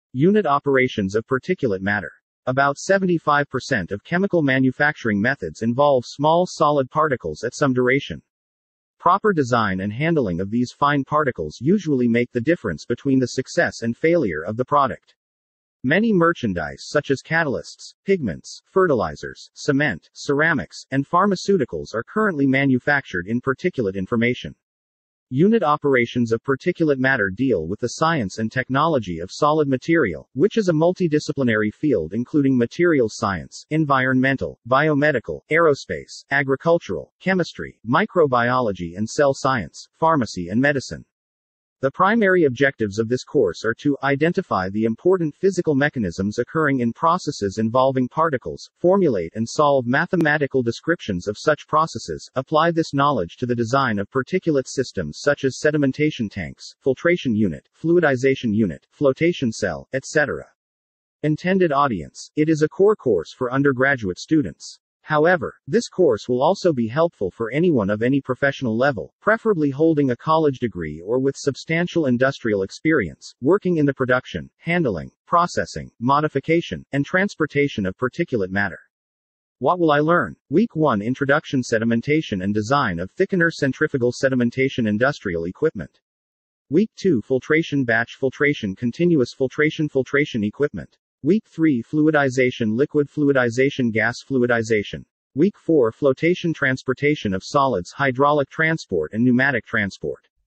Unit operations of particulate matter. About 75% of chemical manufacturing methods involve small solid particles at some duration. Proper design and handling of these fine particles usually make the difference between the success and failure of the product. Many merchandise such as catalysts, pigments, fertilizers, cement, ceramics, and pharmaceuticals are currently manufactured in particulate information. Unit operations of particulate matter deal with the science and technology of solid material, which is a multidisciplinary field including materials science, environmental, biomedical, aerospace, agricultural, chemistry, microbiology and cell science, pharmacy and medicine. The primary objectives of this course are to identify the important physical mechanisms occurring in processes involving particles, formulate and solve mathematical descriptions of such processes, apply this knowledge to the design of particulate systems such as sedimentation tanks, filtration unit, fluidization unit, flotation cell, etc. Intended audience: it is a core course for undergraduate students. However, this course will also be helpful for anyone of any professional level, preferably holding a college degree or with substantial industrial experience, working in the production, handling, processing, modification, and transportation of particulate matter. What will I learn? Week 1: Introduction, Sedimentation and Design of Thickener Centrifugal Sedimentation Industrial Equipment. Week 2: Filtration, Batch filtration, Continuous filtration, Filtration equipment. Week 3: Fluidization, Liquid fluidization, Gas fluidization. Week 4: Flotation, Transportation of solids, Hydraulic transport and Pneumatic transport.